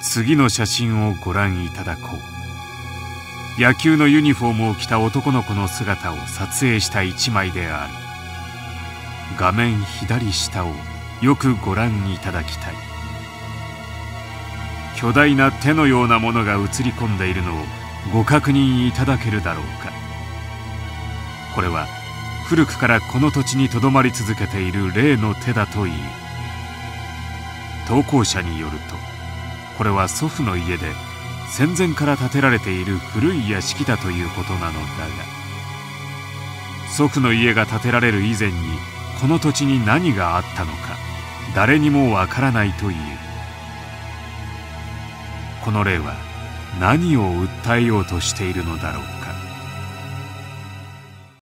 次の写真をご覧いただこう。野球のユニフォームを着た男の子の姿を撮影した一枚である。画面左下をよくご覧いただきたい。巨大な手のようなものが映り込んでいるのをご確認いただけるだろうか。これは古くからこの土地にとどまり続けている霊の手だという。投稿者によると、これは祖父の家で戦前から建てられている古い屋敷だということなのだが、祖父の家が建てられる以前にこの土地に何があったのか誰にもわからないという。この霊は何を訴えようとしているのだろうか。